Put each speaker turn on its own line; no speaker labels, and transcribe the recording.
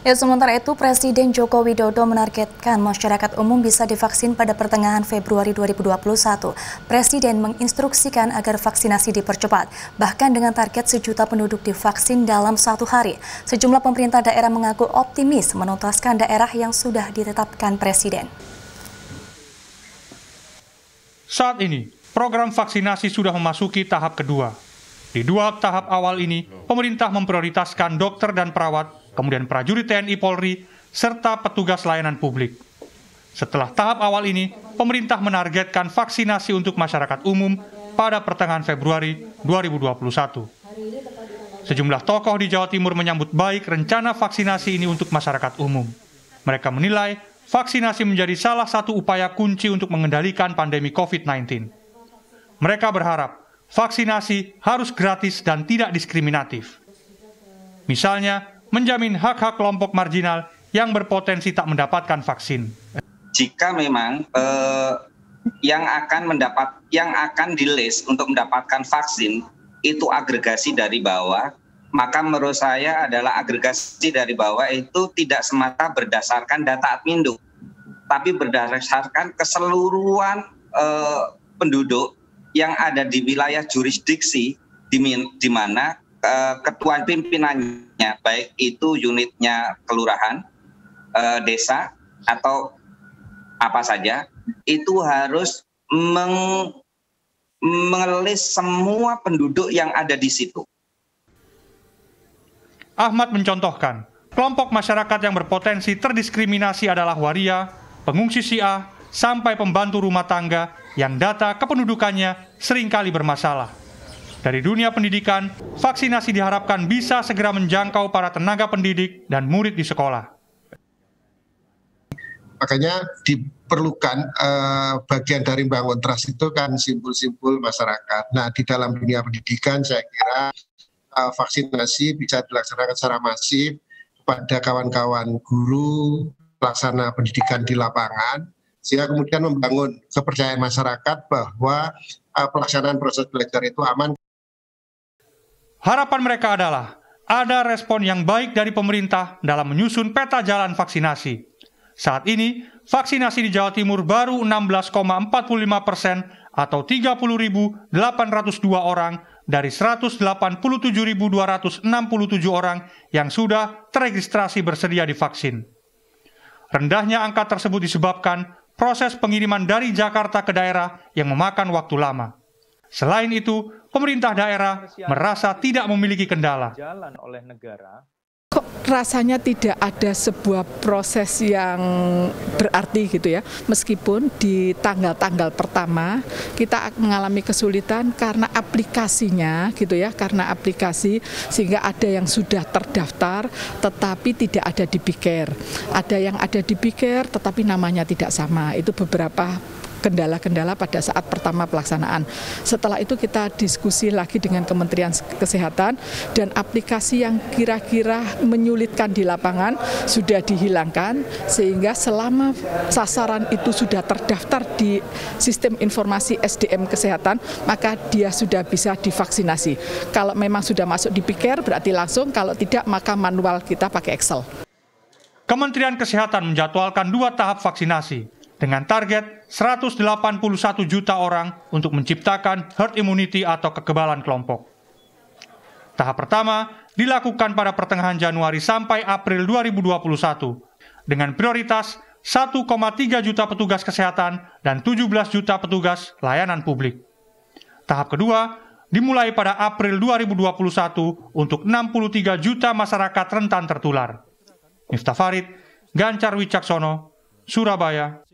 Ya, sementara itu, Presiden Joko Widodo menargetkan masyarakat umum bisa divaksin pada pertengahan Februari 2021. Presiden menginstruksikan agar vaksinasi dipercepat, bahkan dengan target 1 juta penduduk divaksin dalam 1 hari. Sejumlah pemerintah daerah mengaku optimis menuntaskan daerah yang sudah ditetapkan Presiden.
Saat ini, program vaksinasi sudah memasuki tahap kedua. Di 2 tahap awal ini, pemerintah memprioritaskan dokter dan perawat, kemudian prajurit TNI Polri, serta petugas layanan publik. Setelah tahap awal ini, pemerintah menargetkan vaksinasi untuk masyarakat umum pada pertengahan Februari 2021. Sejumlah tokoh di Jawa Timur menyambut baik rencana vaksinasi ini untuk masyarakat umum. Mereka menilai vaksinasi menjadi salah satu upaya kunci untuk mengendalikan pandemi COVID-19. Mereka berharap vaksinasi harus gratis dan tidak diskriminatif. Misalnya, menjamin hak-hak kelompok marginal yang berpotensi tak mendapatkan vaksin.
Jika memang yang akan di-list untuk mendapatkan vaksin itu agregasi dari bawah, maka menurut saya adalah agregasi dari bawah itu tidak semata berdasarkan data Admindo, tapi berdasarkan keseluruhan penduduk yang ada di wilayah jurisdiksi di mana ketua pimpinannya, baik itu unitnya kelurahan, desa, atau apa saja, itu harus mengelis semua penduduk yang ada di situ.
Ahmad mencontohkan, kelompok masyarakat yang berpotensi terdiskriminasi adalah waria, pengungsi Syiah, sampai pembantu rumah tangga yang data kependudukannya seringkali bermasalah. Dari dunia pendidikan, vaksinasi diharapkan bisa segera menjangkau para tenaga pendidik dan murid di sekolah.
Makanya diperlukan bagian dari membangun trust itu kan simpul-simpul masyarakat. Nah, di dalam dunia pendidikan saya kira vaksinasi bisa dilaksanakan secara masif kepada kawan-kawan guru, pelaksana pendidikan di lapangan, sehingga kemudian membangun kepercayaan masyarakat bahwa pelaksanaan proses belajar itu aman.
Harapan mereka adalah ada respon yang baik dari pemerintah dalam menyusun peta jalan vaksinasi. Saat ini, vaksinasi di Jawa Timur baru 16,45% atau 30.802 orang dari 187.267 orang yang sudah teregistrasi bersedia divaksin. Rendahnya angka tersebut disebabkan proses pengiriman dari Jakarta ke daerah yang memakan waktu lama. Selain itu, pemerintah daerah merasa tidak memiliki kendala.
Kok rasanya tidak ada sebuah proses yang berarti gitu ya, meskipun di tanggal-tanggal pertama kita mengalami kesulitan karena aplikasinya gitu ya, karena aplikasi sehingga ada yang sudah terdaftar tetapi tidak ada di BIKER, ada yang ada di BIKER tetapi namanya tidak sama. Itu beberapa kendala-kendala pada saat pertama pelaksanaan. Setelah itu kita diskusi lagi dengan Kementerian Kesehatan dan aplikasi yang kira-kira menyulitkan di lapangan sudah dihilangkan sehingga selama sasaran itu sudah terdaftar di sistem informasi SDM Kesehatan maka dia sudah bisa divaksinasi. Kalau memang sudah masuk di BIKER berarti langsung, kalau tidak maka manual kita pakai Excel.
Kementerian Kesehatan menjadwalkan 2 tahap vaksinasi dengan target 181 juta orang untuk menciptakan herd immunity atau kekebalan kelompok. Tahap pertama dilakukan pada pertengahan Januari sampai April 2021 dengan prioritas 1,3 juta petugas kesehatan dan 17 juta petugas layanan publik. Tahap kedua dimulai pada April 2021 untuk 63 juta masyarakat rentan tertular. Miftah Farid, Gancar Wicaksono, Surabaya.